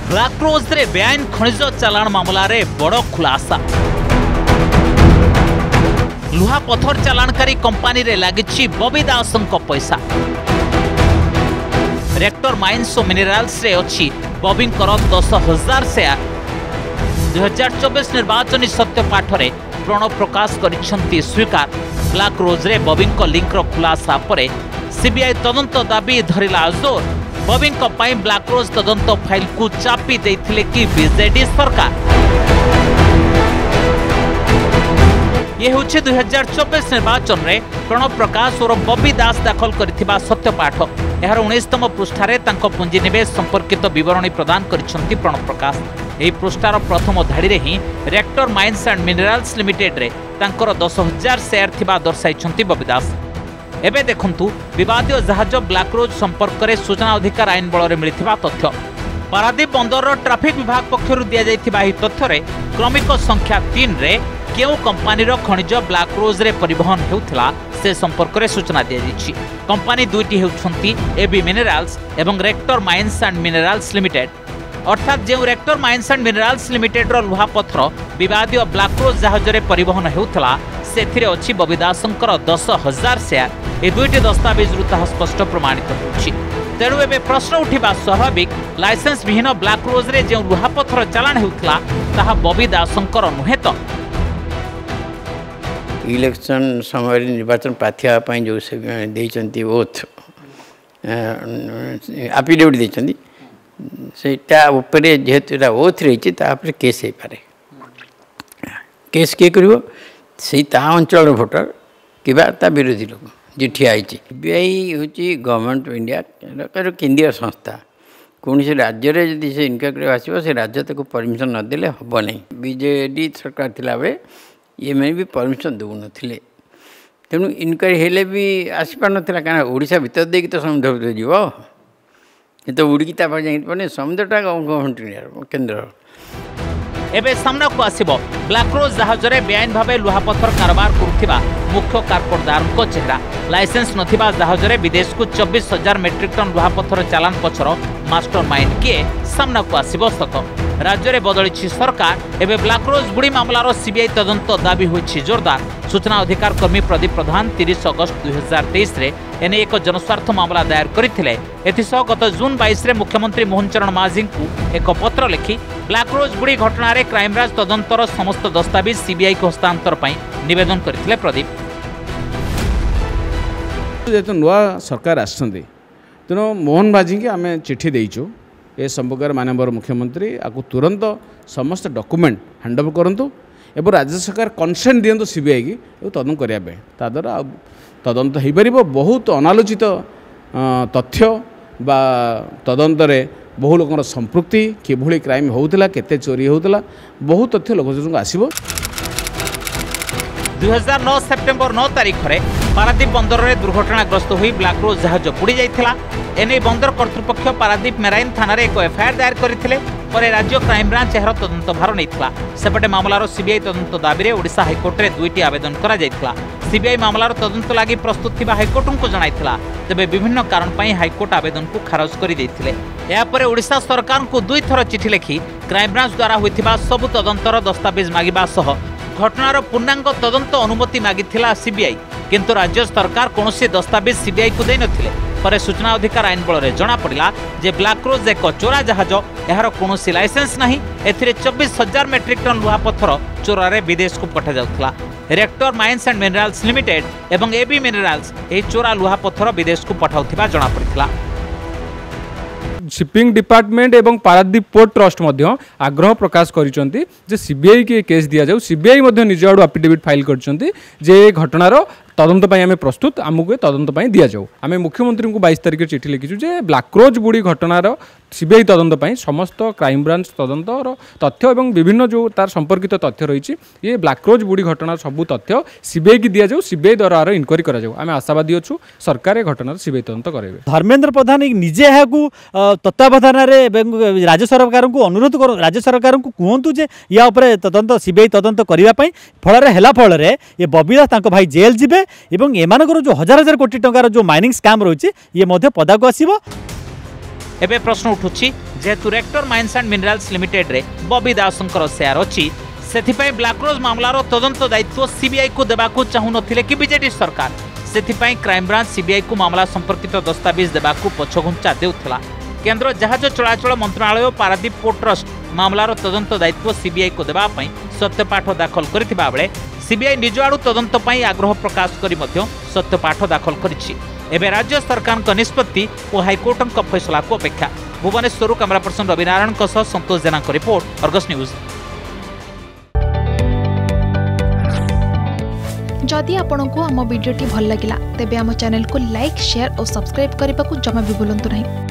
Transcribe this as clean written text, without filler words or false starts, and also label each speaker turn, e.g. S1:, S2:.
S1: Black रोज रे बेआईन खनिज चालाण मामला रे बड़ खुलासा। लुहा पत्थर चालाणकारी कंपानी रे लागिछि बबी दासंक पैसा। रेक्टर माइन्स और मिनेराल्स रे अछि बबींकर 10,000 शेयर। 2024 निर्वाचन सत्यपाठ रे प्रणव प्रकाश करिसेंती स्वीकार। ब्लैक रोज रे बबींक लिंक रो खुलासा परे सीबीआई तदंत दाबी धरिला जोर। बबींक पई ब्लैक रोज तदंत फाइल को चापी देथिले कि बीजेडी सरकार। ये हूँ 2024 निर्वाचन में प्रणव प्रकाश और बबी दास दाखल करथिबा सत्यपाठ। यार 19तम पृष्ठारे तांको पुंजीनिवेश संपर्कित विवरणी प्रदान करिसेंती प्रणव प्रकाश। एही पृष्ठार प्रथम धाड़ी रे ही rector mines and minerals limited रे तांकर 10,000 शेयर थिबा दर्शाइछंती बबी दास। एबे देखंतु विवादीय जहाज ब्लैक रोज संपर्क में सूचना अधिकार आईन बल में मिलिथिबा तथ्य। पारादीप बंदर ट्राफिक विभाग पक्षरु दिया जाइथिबा एही तथ्य रे क्रमिक संख्या 3 रे केउ कंपानीर खनिज ब्लैक रोज रे परिवहन हेउथला से संपर्क में सूचना दिया जाइछि। कंपानी दुईटी हेउछंती एबी मिनेराल्स एवं Rector mines and minerals limited. अर्थात जो Rector mines and minerals limited रो लुहा पत्थर विवादीय ब्लैक रोज जहाज रे परिवहन हेउथला सेथिरे अछि बबी दासंकर 10,000 शेयर। ए दुईटी दस्तावेज ताहा स्पष्ट प्रमाणित होछि। तेणु एबे प्रश्न उठिबा स्वाभाविक लाइसेंस विहीन ब्लैक रोज रे जो लुहा पत्थर चालाण हेउथला ताहा बबी दासंकर नुहे तो।
S2: इलेक्शन समय निर्वाचन प्रार्थी जो देती ओथ एफिडेविट देती जेहेतु ओथ रही केस हो पारे। केस किए कर अंचल भोटर कि विरोधी लोक जी ठिया सीबीआई हूँ गवर्नमेंट ऑफ इंडिया केंद्रीय संस्था। कौन से राज्य में जब से इनक्वारी आसो से राज्य तक परमिशन नदेले हम नहीं। बीजेडी सरकार थिला बेले ये मैंने भी परमिशन दौ न तेणु इनक्वारी हेले भी आसी पार नाला क्या ओडिशा भीतर देकी तो समुद्र भीतर जीव ये तो उड़की जाए समुद्रटा गवर्नमेंट केन्द्र।
S1: एबे सामना को आसिबो ब्लैक रोज जहाज रे बेआईन भावे लुहा पत्थर कारोबार करुथिबा मुख्य कारपोरदार को चेहरा। लाइसेंस नथिबा जहाज रे विदेश को 24,000 मेट्रिक टन लुहा पत्थर चालान पछर मास्टरमाइंड किए सामना को आसिबो सत। राज्य में बदली सरकार। एबे ब्लैक रोज बुड़ी मामलार सीबीआई तदंत दाबी होइछि जोरदार। सूचना अधिकार कर्मी प्रदीप प्रधान 30 अगस्त 2023 रे एने एक जनस्वार्थ मामला दायर करथिले। एथिसह गत जून 22 रे मुख्यमंत्री मोहन चरण माझी को एक पत्र लिखि ब्लैक रोज बुड़ी घटना रे क्राइमब्रांच तदंतर समस्त दस्तावेज सीबीआई को हस्तांतर पई निवेदन करथिले प्रदीप।
S3: जेतु नुआ सरकार आछंदी तेणु मोहन माझी के आमे चिट्ठी देइछु ए संपर्क माननीय मुख्यमंत्री आपको तुरंत समस्त डॉक्यूमेंट हैंडओवर करंतु एवं राज्य सरकार कन्सेंट दियंतु सीबीआई की तदंत करने ताद्वारा तदंत हो पार। बहुत अनालोचित तथ्य बा तदंत बहु लोकर संपृक्ति किभली क्राइम होउतला केते चोरी होउतला बहुत तथ्य लोक आसीबो।
S1: 2009 सेप्टेम्बर 9 तारीख रे पारादीप बंदर रे दुर्घटनाग्रस्त हुई ब्लैक रोज जहाज बुड़ी जाइथिला। एने बंदर कर्तृपक्ष पारादीप मेराइन थाना रे एक एफआईआर दायर करथिले। परे राज्य क्राइमब्रांच एहर तदंत भार नैथिला। सेपटे मामलार सीबीआई तदंत दाबी रे ओडिशा हाईकोर्ट रे दुईटी आवेदन करा जाइथिला। सीबीआई मामलार तदंत लागि प्रस्तुत थिबा हाईकोर्ट को जणाइथिला। तबे विभिन्न कारण पई हाईकोर्ट आवेदन को खारज करि दैथिले। या परे ओडिशा सरकार को दुई थर चिठी लिखि क्राइमब्रांच द्वारा होइथिबा सब तदंतर दस्तावेज मागिबा सह घटनार पूर्णांग तदंत अनुमति मागिथिला सीबीआई। किंतु राज्य सरकार कौनसी दस्तावेज सीबीआई को देनथिले। पर सूचना अधिकार आईन बल में जना पड़ा जे ब्लैक रोज एक चोरा जहाज यार कौन लाइसेंस नहीं। एथिरे 24,000 मेट्रिक टन लुहा पत्थर चोरारे विदेश को पठा जाउथला। Rector mines and minerals limited एवं एबी मिनेराल्स ए चोरा लुहा पत्थर विदेश को पठाउथिबा जना पड़िथला।
S4: शिपिंग डिपार्टमेंट एवं पारादीप पोर्ट ट्रस्ट आग्रह प्रकाश करिसेंती जे सीबीआई के केस दिया जाऊ। सीबीआई निज आड़ एफिडेविट फाइल करछंती जे घटनार तदंत आम प्रस्तुत आमको तदंत दि जाऊ। आम मुख्यमंत्री को 22 तारिख चिठी लिखिचु जे ब्लैक रोज बुड़ी घटनार सीबीआई तदंत समस्त क्राइमब्रांच तदंतर तथ्य और विभिन्न जो तार संपर्कित तथ्य रही ये ब्लैक रोज बुड़ी घटनार सबू तथ्य सीबीआई की दि जाऊ। सीबीआई द्वारा इनक्वारी करा जाऊ। आम आशावादी अच्छु सरकार घटनार सीबीआई तदंत करेंगे।
S5: धर्मेंद्र प्रधान निजे तत्वावधान राज्य सरकार को अनुरोध कर राज्य सरकार को कहतु जे या उपरे तदंत सीबीआई तदंत करने फल ये बबी दास भाई जेल जीवे एवं एमानकर जो हजार हजार कोटी टंकार जो माइनिंग स्कैम रही है ये पदाक आसीबो।
S1: एबे प्रश्न उठुछि जेहेतु rector mines and minerals limited रे बॉबी दासंकर शेयर अछि सेथिपई ब्लैकरोज मामलार तदंत दायित्व सीबीआई को देबाकू चाहू नथिले कि बीजेडी सरकार सेथिपई क्राइम ब्रांच सीबीआई को मामला संपर्कित दस्तावेज देबाकू पछघुंचा देउथला। केंद्र जहाज चलाचल मंत्रालय पारादीप पोर्ट ट्रस्ट मामलार तदंत दायित्व सीबीआई को देबा पई सत्यपाठ दाखल करथिबा बेले सीबीआई निज आड़ू तदंत पई आग्रह प्रकाश करी मध्य सत्यपाठ दाखल करिछि। एबे राज्य सरकार का निष्पत्ति और हाईकोर्ट का फैसला को अपेक्षा। Bhubaneswar camera person Ravi Narayan Santosh Jena report Argus news.
S6: जदि आपंक आम भिडी भल लगा तेब आम चैनल को लाइक शेयर और सब्सक्राइब करने को जमा भी भूलु नहीं।